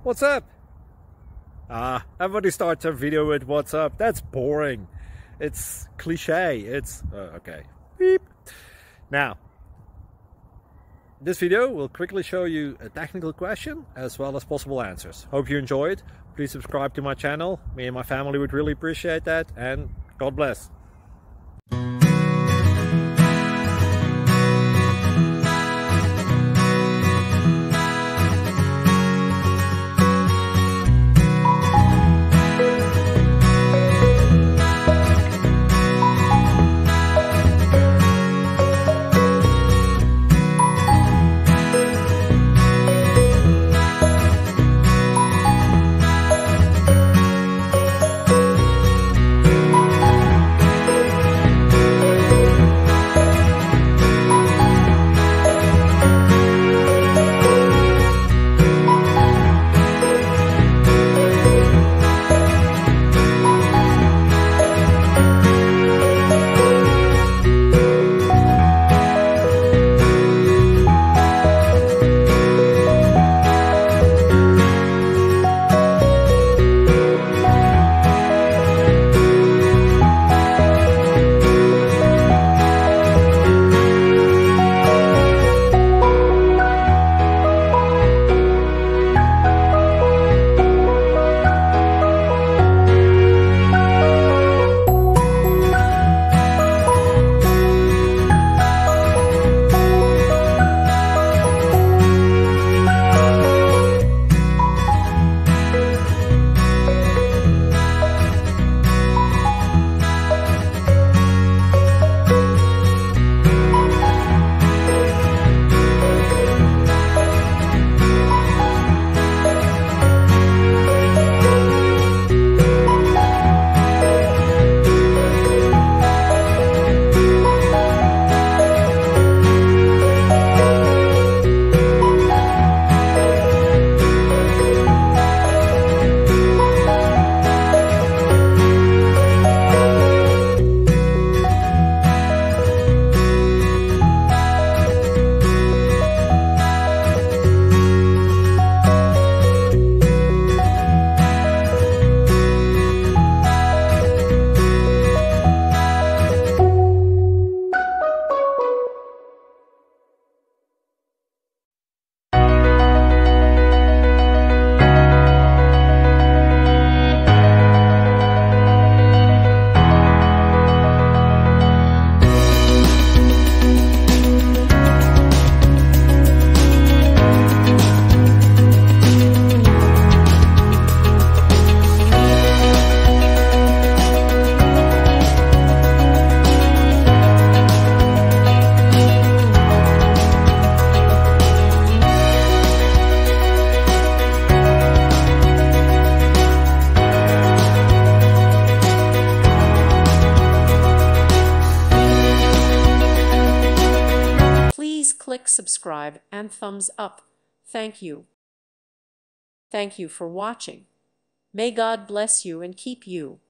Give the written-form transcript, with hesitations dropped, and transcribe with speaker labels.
Speaker 1: What's up? Everybody starts a video with what's up. That's boring. It's cliche. It's okay. Beep. Now, this video will quickly show you a technical question as well as possible answers. Hope you enjoyed. Please subscribe to my channel. Me and my family would really appreciate that, and God bless.
Speaker 2: Click subscribe and thumbs up. Thank you. Thank you for watching. May God bless you and keep you.